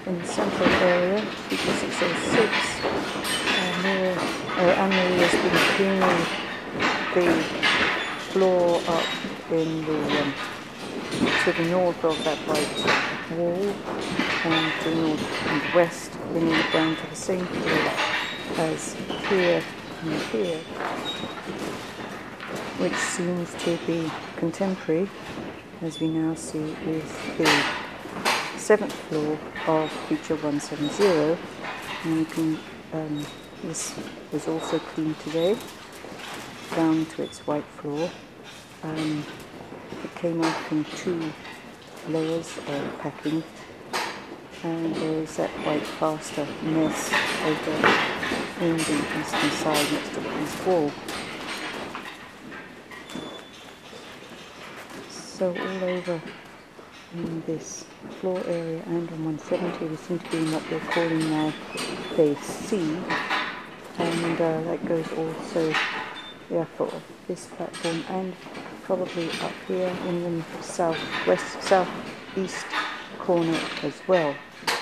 in the central area, feature 606, Anne-Marie has been cleaning the floor up in the to the north of that white wall, and to the north and west, bringing it down to the same floor as here and here, which seems to be contemporary, as we now see with the 7th floor of feature 170. And you can, this was also cleaned today, down to its white floor. It came off in 2 layers of packing, and there is that white plaster mess over in the eastern side next to the east wall. So all over in this floor area and on 170 we seem to be in what we're calling now phase C, and that goes also therefore this platform and probably up here in the southeast corner as well.